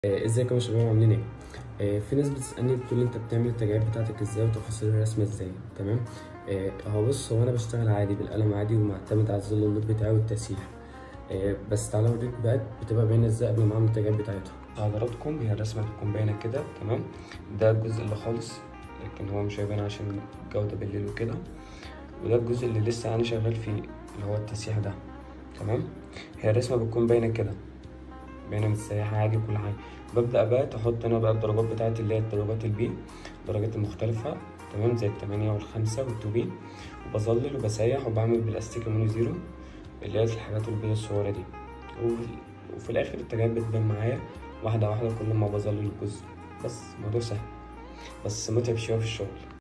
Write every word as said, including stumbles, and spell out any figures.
آه، ازيكم يا شباب عاملين ايه؟ آه، في ناس بتسألني بتقول لي انت بتعمل التجارب بتاعتك ازاي وتفاصيل الرسم ازاي؟ تمام؟ آه، هو بص هو انا بشتغل عادي بالقلم عادي ومعتمد على الظل والنور بتاعي والتسييح. آه، بس تعالى اوريك بقى بتبقى باينه ازاي قبل ما اعمل التجارب بتاعتها. حضراتكم هي الرسمه بتكون باينه كده، تمام؟ ده الجزء اللي خالص، لكن هو مش هيبان عشان الجوده بالليل وكده. وده الجزء اللي لسه انا شغال فيه اللي هو التسييح ده، تمام؟ هي الرسمه بتكون باينه كده، باينه متسيحه عادي وكل حاجه. ببدا بقى تحط انا بقى الدرجات بتاعتي اللي هي الدرجات البي، الدرجات المختلفه، تمام؟ زي التمانية والخمسة والتو بي، وبظلل وبسيح وبعمل بالاستيك مونو زيرو اللي هي الحاجات البيضة الصغيرة دي. وفي الاخر التجارب بتبان معايا واحده واحده كل ما بظلل الجزء. بس الموضوع سهل بس متعب شويه في الشغل.